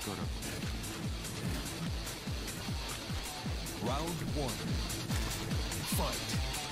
Round one. Fight.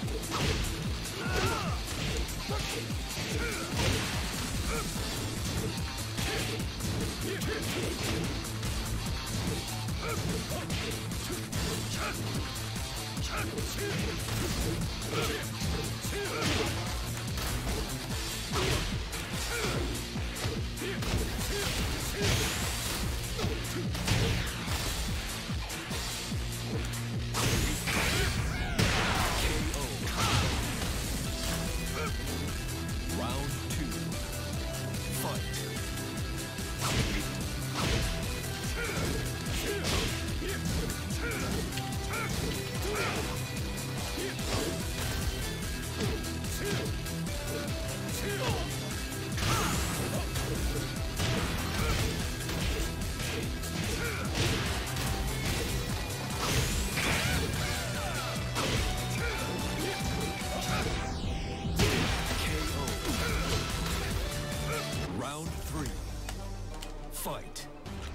Round three. Fight.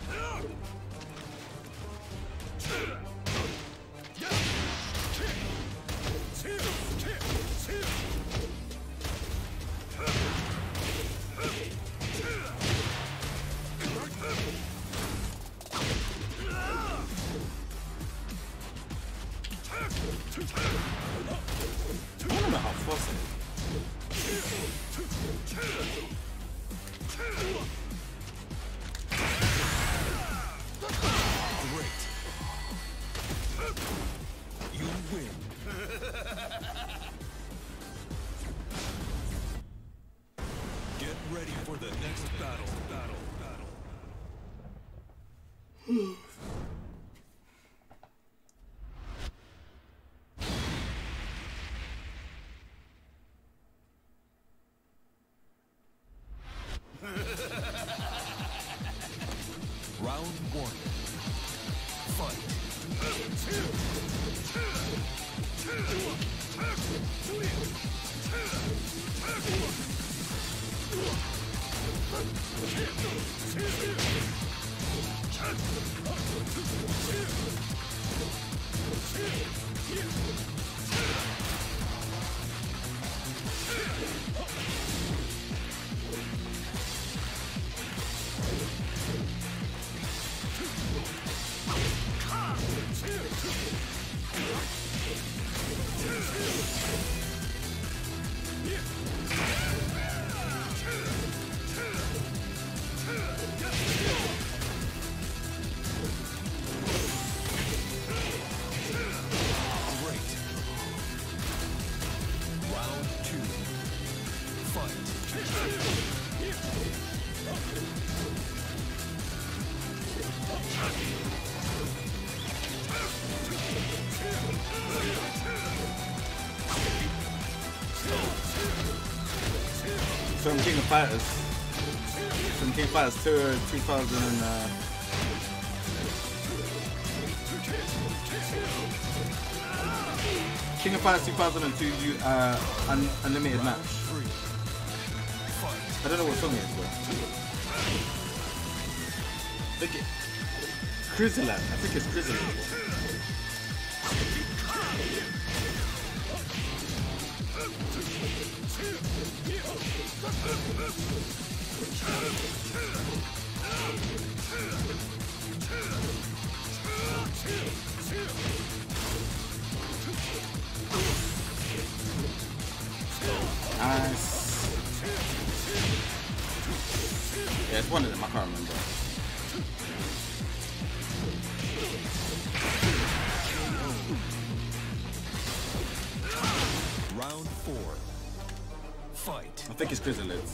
I don't know how fast it Great. You win. Get ready for the next battle. Round one. Fight. Great. Round two. Fight. From King of Fighters. From King of Fighters 2, 2000 and King of Fighters 2002 unlimited match. I don't know what song it is though. I think Chrysaland. I think it's Chrysaland. Nice. Yeah, it's one of them. I can't remember. Round four. Fight. I think it's Chrysalis.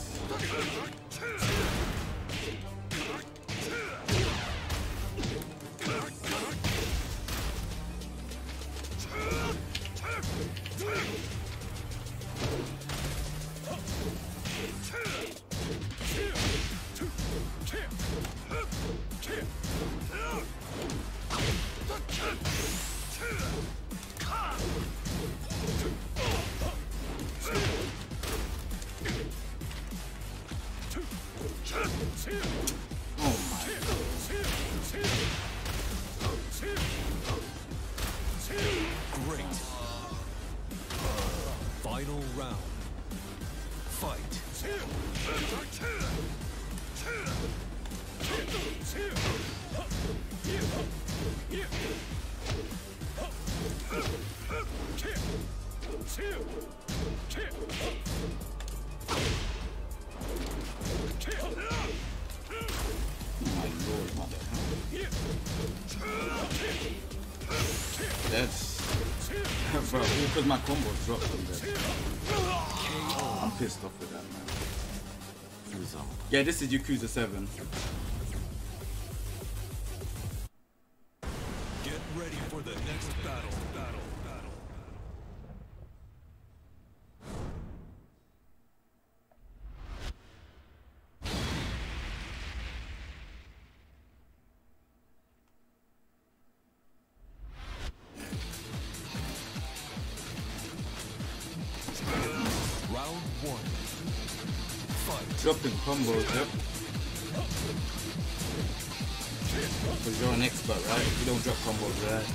because my combo dropped from there. I'm pissed off with that, man. Yeah, this is Yakuza 7. Get ready for the next battle. Round 1. Fight. Dropping combos, yep. Because you're an expert, right? You don't drop combos, right?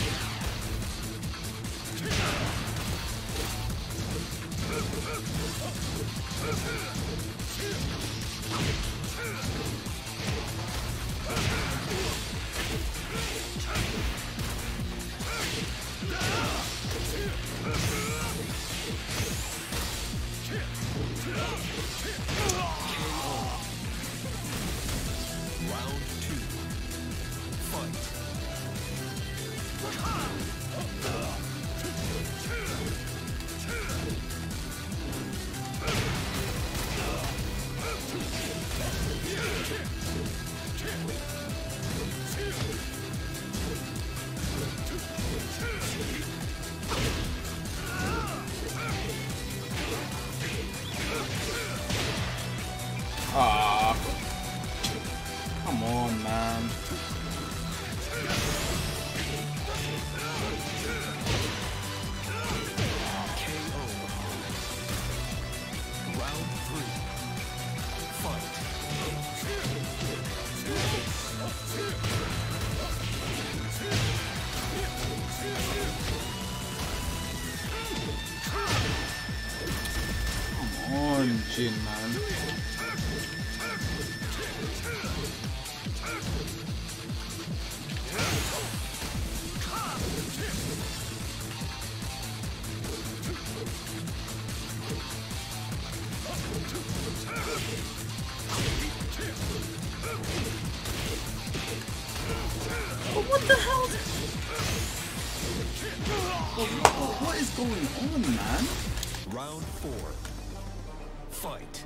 Round 2. Fight. Ah, come on, man. KO. Round 3. Fight. Come on, Jin, man. What the hell? What is going on, man? Round 4. Fight.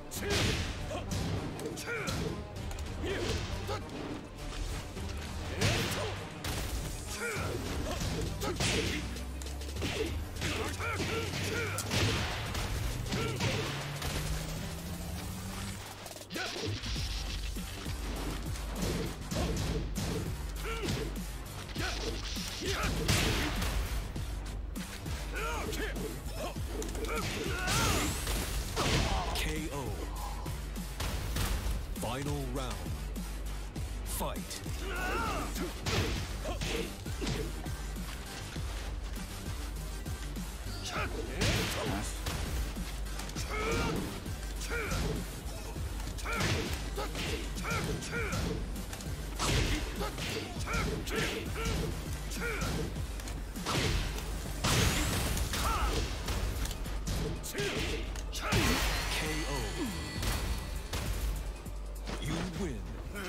KO. Final round. Fight. Nice. KO. You win.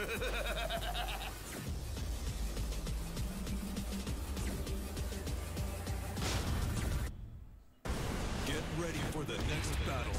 Get ready for the next battle.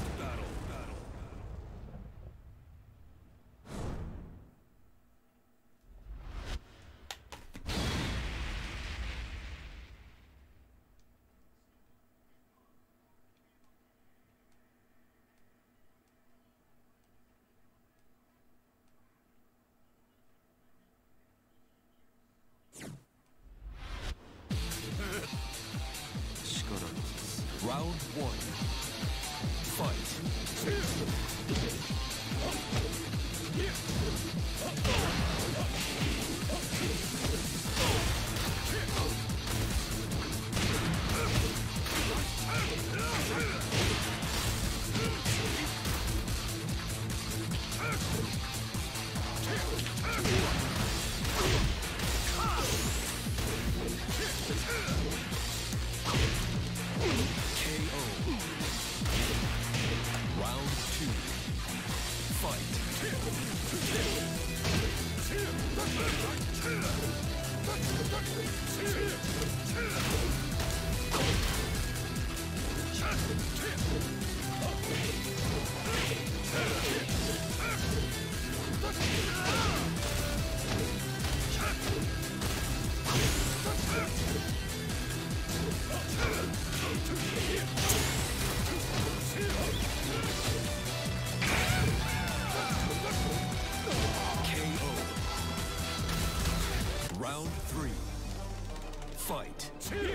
Round 1. Fight. Round 3. Fight.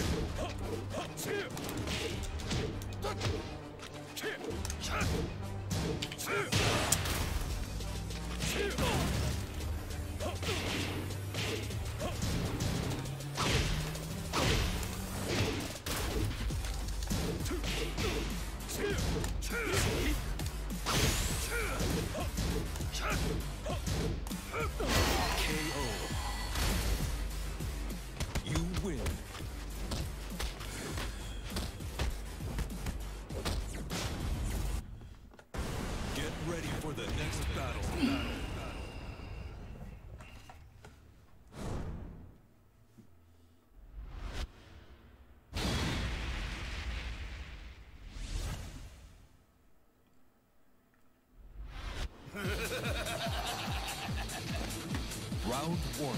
KO. You win. Get ready for the next battle. Round 1.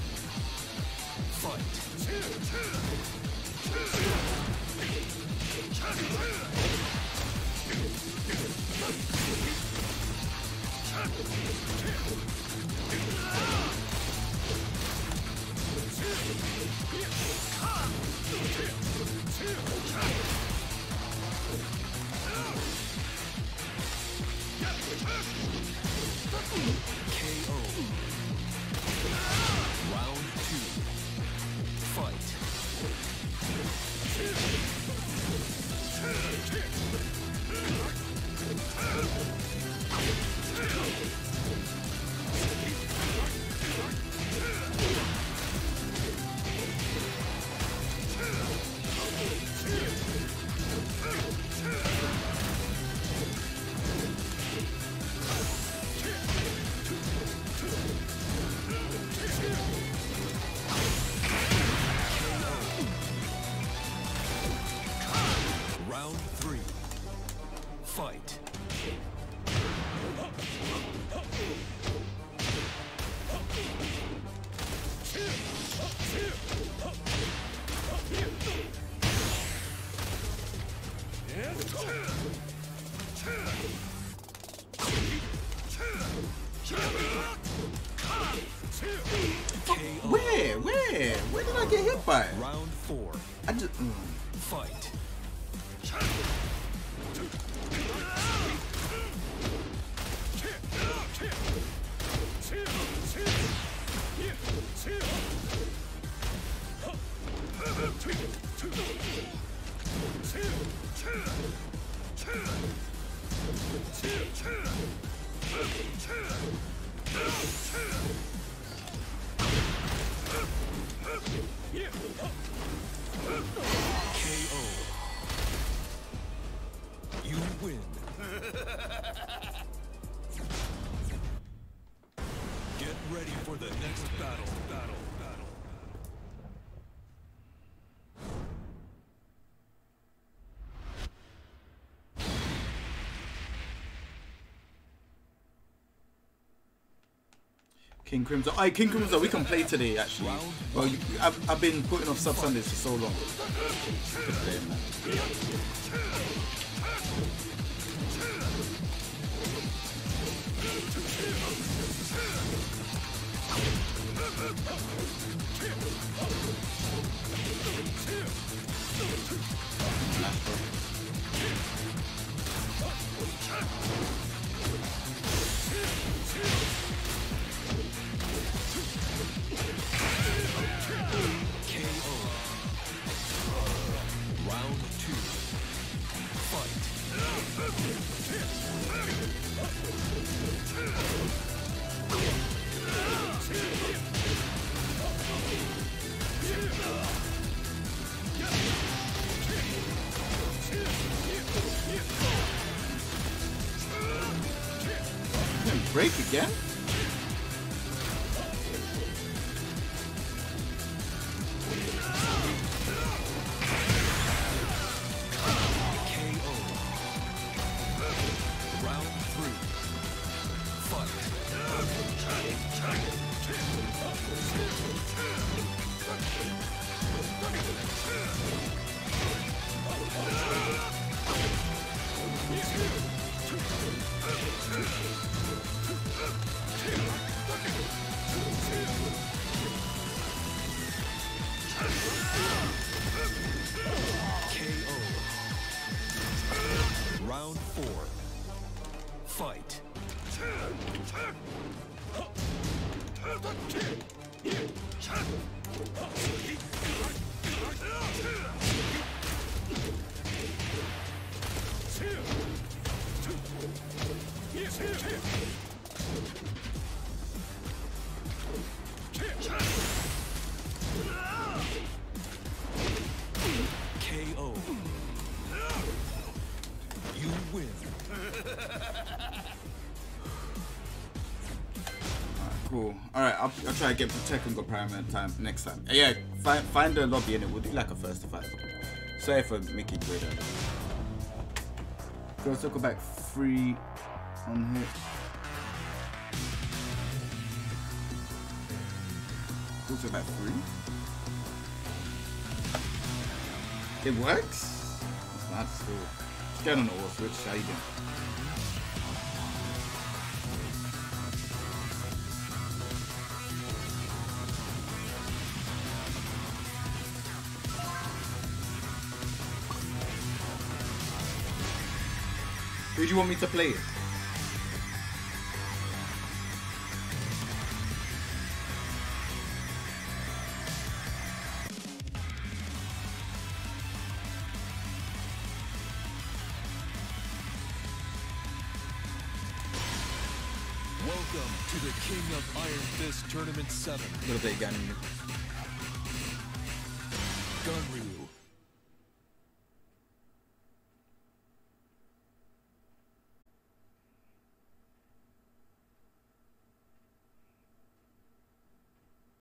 KO. Round 2. Fight. Round 3. Fight. Where did I get hit by? Round 4. I just. Fight. KO. You win. Get ready for the next battle. King Crimson. Aye, King Crimson, we can play today actually. Well, I've been putting off Sub Sundays for so long. Good play, man. Round 2. Break again? KO. You win. Cool. Alright, I'll try to get to Tekken Go Pyramid time next time. Yeah, find the lobby and we'll do like a first to 5. Sorry for making it weird. Go circle back 3 on hit. Go circle back 3. It works? That's cool. Just get on the auto switch, how you doing? Who do you want me to play it? Welcome to the King of Iron Fist Tournament 7. Little bit Ganryu. Ganryu.